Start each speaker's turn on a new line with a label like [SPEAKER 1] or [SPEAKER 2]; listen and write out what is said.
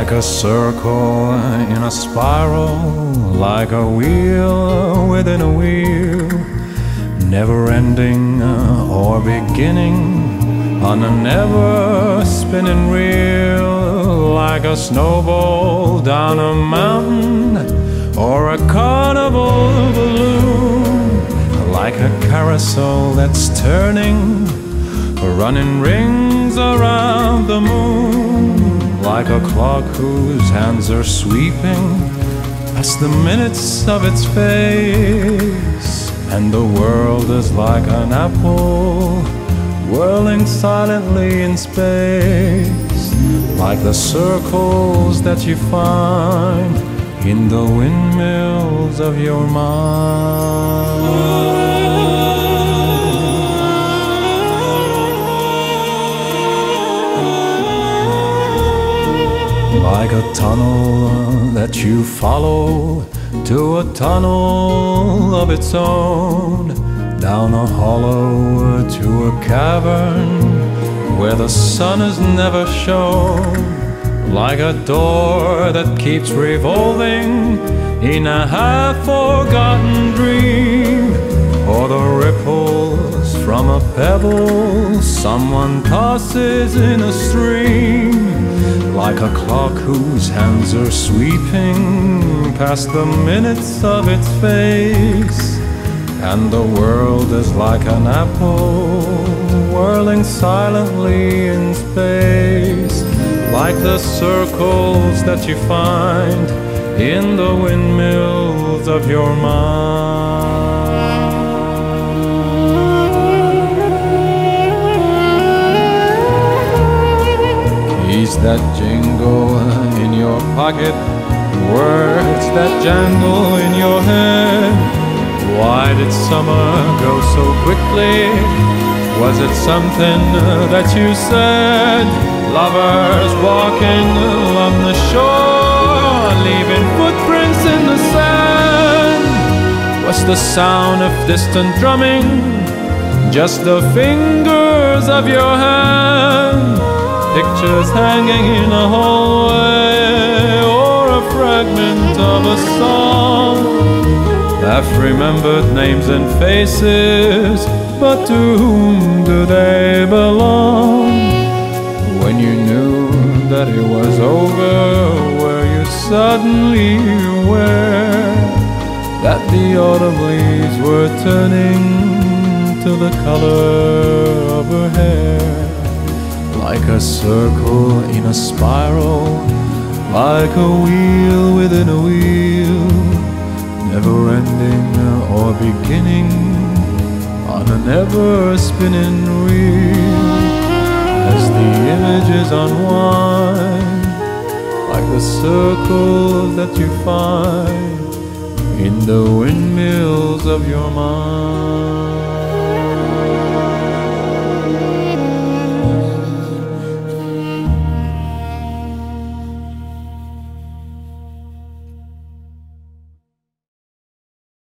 [SPEAKER 1] like a circle in a spiral, like a wheel within a wheel, never ending or beginning on a never spinning reel, like a snowball down a mountain or a carnival balloon, like a carousel that's turning, running rings around the moon, like a clock whose hands are sweeping past the minutes of its face. And the world is like an apple whirling silently in space, like the circles that you find in the windmills of your mind. Like a tunnel that you follow to a tunnel of its own, down a hollow to a cavern where the sun is never shown, like a door that keeps revolving in a half-forgotten dream, or the ripples from a pebble someone tosses in a stream, like a clock whose hands are sweeping past the minutes of its face. And the world is like an apple whirling silently in space, like the circles that you find in the windmills of your mind. Keys that jingle in your pocket, words that jangle in your head. Why did summer go so quickly? Was it something that you said? Lovers walking along the shore, leaving footprints in the sand. Was the sound of distant drumming just the fingers of your hand? Pictures hanging in a hallway, or a fragment of a song? Half-remembered names and faces, but to whom do they belong? When you knew that it was over, were you suddenly aware that the autumn leaves were turning to the color of her hair? Like a circle in a spiral, like a wheel within a wheel, never ending or beginning on a never spinning reel. As the images unwind, like the circles that you find in the windmills of your mind.